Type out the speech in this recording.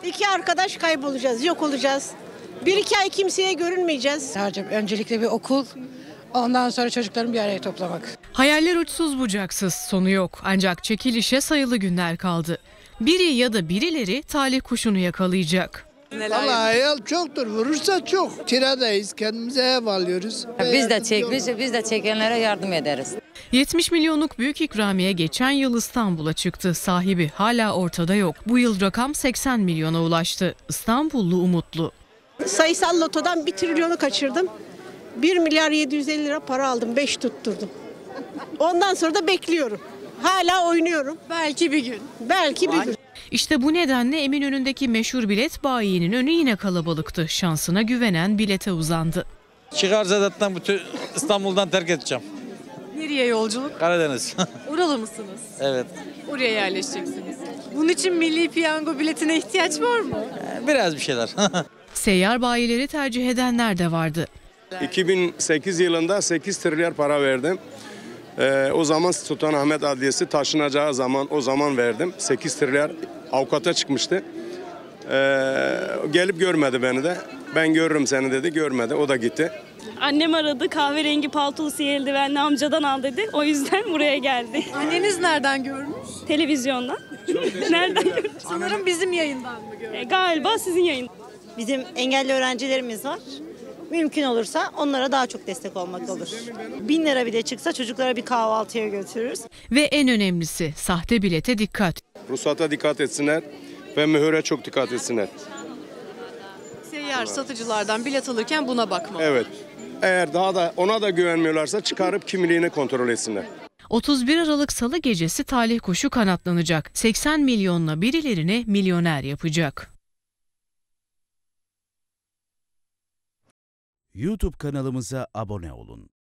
İki arkadaş kaybolacağız, yok olacağız. Bir iki ay kimseye görünmeyeceğiz. Öncelikle bir okul, ondan sonra çocukların bir araya toplamak. Hayaller uçsuz bucaksız, sonu yok. Ancak çekilişe sayılı günler kaldı. Biri ya da birileri talih kuşunu yakalayacak. Vallahi hayal çoktur. Vurursa çok. Kiradayız. Kendimize ev alıyoruz. Biz de çekenlere yardım ederiz. 70 milyonluk büyük ikramiye geçen yıl İstanbul'a çıktı. Sahibi hala ortada yok. Bu yıl rakam 80 milyona ulaştı. İstanbullu umutlu. Sayısal lotodan 1 trilyonu kaçırdım. 1 milyar 750 lira para aldım, 5 tutturdum. Ondan sonra da bekliyorum. Hala oynuyorum. Belki bir gün. Belki bir gün. İşte bu nedenle Eminönü'ndeki meşhur bilet bayinin önü yine kalabalıktı. Şansına güvenen bilete uzandı. Çıkarsa zaten bütün İstanbul'dan terk edeceğim. Nereye yolculuk? Karadeniz. Oralı mısınız? Evet. Oraya yerleşeceksiniz. Bunun için milli piyango biletine ihtiyaç var mı? Biraz bir şeyler. Seyyar bayileri tercih edenler de vardı. 2008 yılında 8 trilyar para verdim. O zaman Sultanahmet Adliyesi taşınacağı zaman o zaman verdim. 8 trilyar avukata çıkmıştı. Gelip görmedi beni de. Ben görürüm seni dedi, görmedi. O da gitti. Annem aradı, kahverengi paltolu siyah eldivenli amcadan al dedi. O yüzden buraya geldi. Anneniz nereden görmüş? Televizyondan. Nereden gördün? Sanırım bizim yayından mı görmüş? Galiba sizin yayın. Bizim engelli öğrencilerimiz var. Mümkün olursa onlara daha çok destek olmak olur. 1000 lira bile çıksa çocuklara bir kahvaltıya götürürüz. Ve en önemlisi sahte bilete dikkat. Ruhsata dikkat etsinler ve mühüre çok dikkat etsinler. Seyyar satıcılardan bilet alırken buna bakmalı. Evet. Eğer daha da ona da güvenmiyorlarsa çıkarıp kimliğini kontrol etsinler. 31 Aralık Salı gecesi talih kuşu kanatlanacak. 80 milyonla birilerini milyoner yapacak. YouTube kanalımıza abone olun.